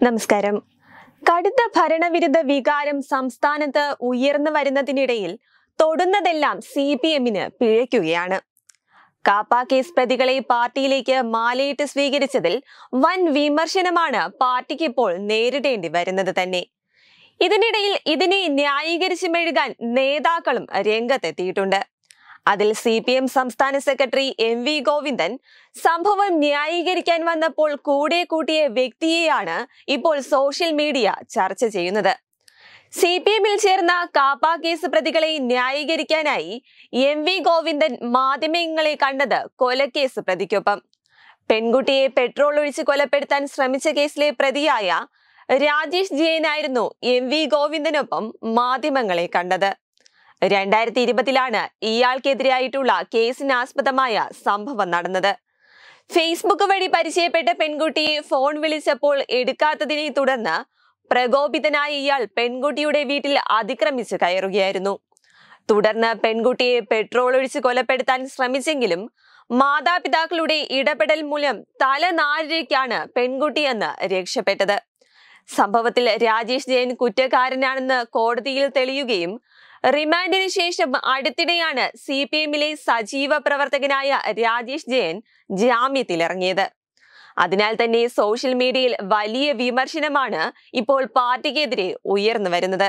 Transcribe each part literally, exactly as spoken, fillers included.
നമസ്കാരം. കടുത്ത ഭരണവിരുദ്ധ വികാരം സംസ്ഥാനത്ത് ഉയർന്നു വരുന്നതിനിടയിൽ തൊടുന്നതെല്ലാം സി പി എമ്മിന് പിഴയ്ക്കുകയാണ്. കാപ്പ കേസ് പ്രതികളെ പാർട്ടിയിലേക്ക് മാലയിട്ട് സ്വീകരിച്ചതിൽ വൻ വിമർശനമാണ് പാർട്ടിക്ക് ഇപ്പോൾ നേരിടേണ്ടി വരുന്നത് തന്നെ. ഇതിനിടയിൽ ഇതിനെ ന്യായീകരിച്ചു മെഴുകാൻ നേതാക്കളും രംഗത്തെത്തിയിട്ടുണ്ട്. അതിൽ സി പി എം സംസ്ഥാന സെക്രട്ടറി എം വി ഗോവിന്ദൻ സംഭവം ന്യായീകരിക്കാൻ വന്നപ്പോൾ കൂടെ കൂട്ടിയ വ്യക്തിയെയാണ് ഇപ്പോൾ സോഷ്യൽ മീഡിയ ചർച്ച ചെയ്യുന്നത്. സി പി എമ്മിൽ ചേർന്ന കാപ്പ കേസ് പ്രതികളെ ന്യായീകരിക്കാനായി എം വി ഗോവിന്ദൻ മാധ്യമങ്ങളെ കണ്ടത് കൊലക്കേസ് പ്രതിക്കൊപ്പം. പെൺകുട്ടിയെ പെട്രോൾ ഒഴിച്ച് കൊലപ്പെടുത്താൻ ശ്രമിച്ച കേസിലെ പ്രതിയായ രാജേഷ് ജെയിനായിരുന്നു എം വി ഗോവിന്ദനൊപ്പം മാധ്യമങ്ങളെ കണ്ടത്. രണ്ടായിരത്തി ഇരുപതിലാണ് ഇയാൾക്കെതിരായിട്ടുള്ള കേസിനാസ്പദമായ സംഭവം നടന്നത്. ഫേസ്ബുക്ക് വഴി പരിചയപ്പെട്ട പെൺകുട്ടിയെ ഫോൺ വിളിച്ചപ്പോൾ എടുക്കാത്തതിനെ തുടർന്ന് പ്രകോപിതനായ ഇയാൾ പെൺകുട്ടിയുടെ വീട്ടിൽ അതിക്രമിച്ച് കയറുകയായിരുന്നു. തുടർന്ന് പെൺകുട്ടിയെ പെട്രോൾ ഒഴിച്ച് കൊലപ്പെടുത്താൻ ശ്രമിച്ചെങ്കിലും മാതാപിതാക്കളുടെ ഇടപെടൽ മൂലം തലനാരിഴയ്ക്കാണ് പെൺകുട്ടിയെന്ന് രക്ഷപ്പെട്ടത്. സംഭവത്തിൽ രാജേഷ് ജെയിൻ കുറ്റക്കാരനാണെന്ന് കോടതിയിൽ തെളിയുകയും റിമാൻഡിന് ശേഷം അടുത്തിടെയാണ് സി പി എമ്മിലെ സജീവ പ്രവർത്തകനായ രാജേഷ് ജെയിൻ ജാമ്യത്തിലിറങ്ങിയത്. അതിനാൽ തന്നെ സോഷ്യൽ മീഡിയയിൽ വലിയ വിമർശനമാണ് ഇപ്പോൾ പാർട്ടിക്കെതിരെ ഉയർന്നു വരുന്നത്.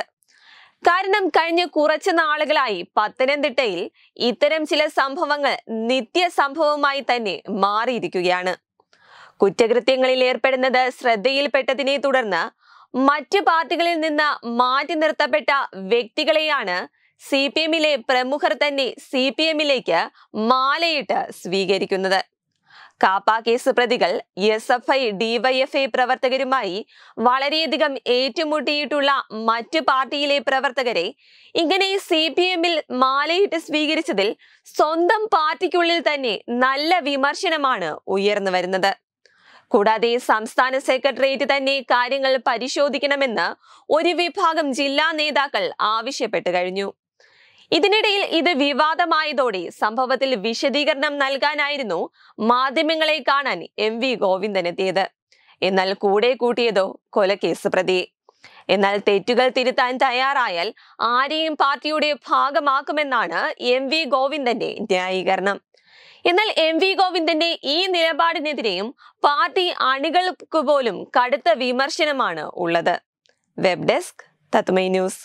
കാരണം കഴിഞ്ഞ കുറച്ചു നാളുകളായി പത്തനംതിട്ടയിൽ ഇത്തരം ചില സംഭവങ്ങൾ നിത്യ സംഭവമായി തന്നെ മാറിയിരിക്കുകയാണ്. കുറ്റകൃത്യങ്ങളിൽ ഏർപ്പെടുന്നത് ശ്രദ്ധയിൽപ്പെട്ടതിനെ തുടർന്ന് മറ്റു പാർട്ടികളിൽ നിന്ന് മാറ്റി നിർത്തപ്പെട്ട വ്യക്തികളെയാണ് സി പി എമ്മിലെ പ്രമുഖർ തന്നെ സി പി എമ്മിലേക്ക് മാലയിട്ട് സ്വീകരിക്കുന്നത്. കാപ്പ കേസ് പ്രതികൾ എസ് എഫ് ഐ ഡിവൈഎഫ്ഐ പ്രവർത്തകരുമായി വളരെയധികം ഏറ്റുമുട്ടിയിട്ടുള്ള മറ്റു പാർട്ടിയിലെ പ്രവർത്തകരെ ഇങ്ങനെ സി പി എമ്മിൽ മാലയിട്ട് സ്വീകരിച്ചതിൽ സ്വന്തം പാർട്ടിക്കുള്ളിൽ തന്നെ നല്ല വിമർശനമാണ് ഉയർന്നു വരുന്നത്. കൂടാതെ സംസ്ഥാന സെക്രട്ടേറിയറ്റ് തന്നെ കാര്യങ്ങൾ പരിശോധിക്കണമെന്ന് ഒരു വിഭാഗം ജില്ലാ നേതാക്കൾ ആവശ്യപ്പെട്ടു കഴിഞ്ഞു. ഇതിനിടയിൽ ഇത് വിവാദമായതോടെ സംഭവത്തിൽ വിശദീകരണം നൽകാനായിരുന്നു മാധ്യമങ്ങളെ കാണാൻ എം വി ഗോവിന്ദൻ എത്തിയത്. എന്നാൽ കൂടെ കൂട്ടിയതോ കൊലക്കേസ് പ്രതി. എന്നാൽ തെറ്റുകൾ തിരുത്താൻ തയ്യാറായാൽ ആരെയും പാർട്ടിയുടെ ഭാഗമാക്കുമെന്നാണ് എം വി ഗോവിന്ദന്റെ ന്യായീകരണം. എന്നാൽ എം വി ഗോവിന്ദന്റെ ഈ നിലപാടിനെതിരെയും പാർട്ടി അണികൾക്ക് പോലും കടുത്ത വിമർശനമാണ് ഉള്ളത്. വെബ് ഡെസ്ക് തത്മൈ news.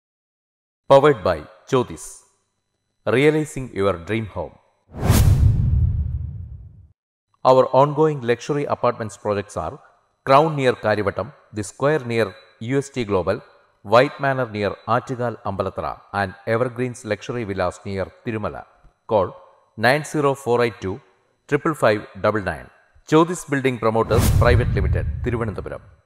Powered by Jyotis. Realizing your dream home. Our ongoing luxury apartments projects are Crown near Karivattam, The Square near U S T Global, White Manor near Aattugal Ambalathara, and Evergreens Luxury Villas near Tirumala. Call nine zero four eight two five five five nine nine. Jyotis Building Promoters Private Limited, Thiruvananthapuram.